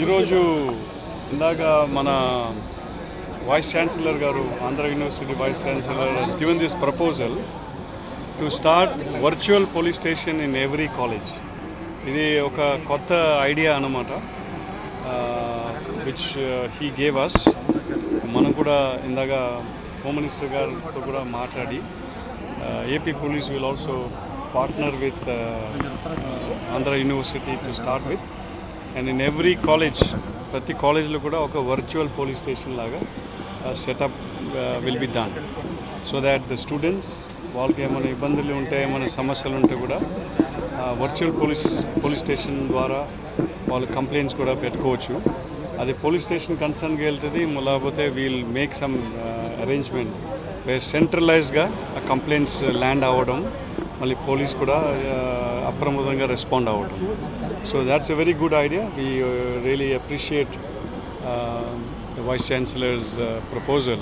ఈరోజు ఇందాక మన వైస్ ఛాన్సలర్ గారు Andhra university vice chancellor has given this proposal to start virtual police station in every college. ఇది ఒక కొత్త ఐడియా అన్నమాట which he gave us. మనం కూడా ఇందాక హోమ్ మినిస్టర్ గారితో కూడా మాట్లాడి AP police will also partner with Andhra University to start with, and in every college ప్రతి కాలేజ్లో కూడా ఒక వర్చువల్ పోలీస్ స్టేషన్ లాగా setup will be done so that the students వాళ్ళకి ఏమైనా ఇబ్బందులు ఉంటే ఏమైనా సమస్యలు ఉంటే కూడా వర్చువల్ పోలీస్ స్టేషన్ ద్వారా వాళ్ళు కంప్లైంట్స్ కూడా పెట్టుకోవచ్చు. అది పోలీస్ స్టేషన్ కన్సర్న్కి వెళ్తుంది, లేకపోతే we'll make some arrangement where సెంట్రలైజ్డ్గా ఆ కంప్లైంట్స్ ల్యాండ్ అవ్వడం, మళ్ళీ పోలీస్ కూడా అప్రమత్తంగా రెస్పాండ్ అవ్వడం. So that's a very good idea. We really appreciate the Vice Chancellor's proposal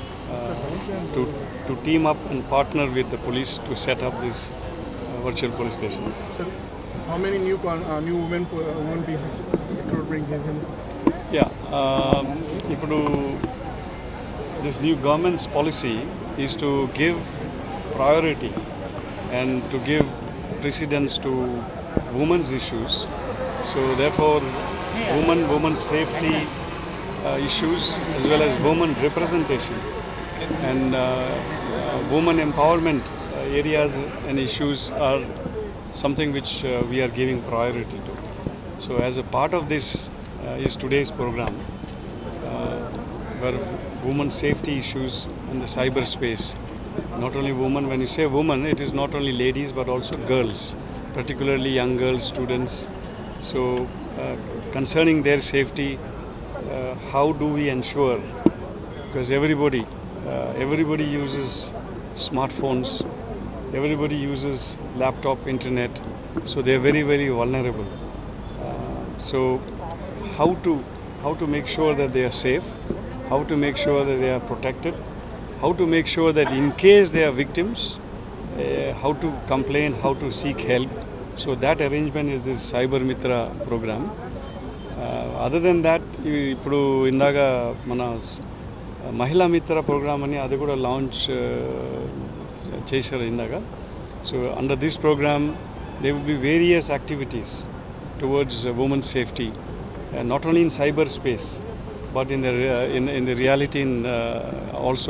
to team up and partner with the police to set up these virtual police stations. Sir, how many new women pieces recruitment is in? Yeah, ఇప్పుడు this new government's policy is to give priority and to give precedence to women's issues. So therefore women's safety issues as well as women representation and women empowerment areas and issues are something which we are giving priority to. So as a part of this is today's program where women's safety issues in the cyberspace. Not only women, when you say women, it is not only ladies but also girls, particularly young girls, students. So concerning their safety, how do we ensure, because everybody uses smartphones, everybody uses laptop, internet, so they are very, very vulnerable. So how to make sure that they are safe, how to make sure that they are protected, how to make sure that in case they are victims, how to complain, how to seek help. So that arrangement is this Cyber Mitra program. Other than that, ఇప్పుడు ఇందాక మన మహిళా మిత్ర programme అని అది కూడా launch చేశారు ఇందాక. So under this programme there will be various activities towards women's safety, not only in cyberspace but in the reality, also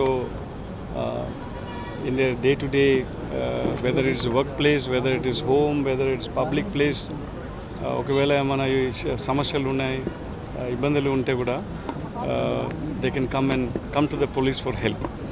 in their day-to-day, whether it's workplace, whether it is home, whether it's public place. ఒకవేళ ఏమైనా సమస్యలు ఉన్నాయి, ఇబ్బందులు ఉంటే కూడా they can come to the police for help.